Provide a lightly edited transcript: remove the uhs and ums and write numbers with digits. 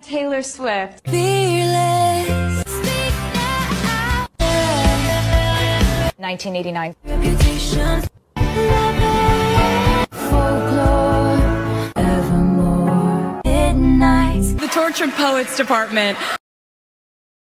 Taylor Swift. Fearless. 1989. Reputation. Folklore. Evermore. Midnight. The Tortured Poets Department.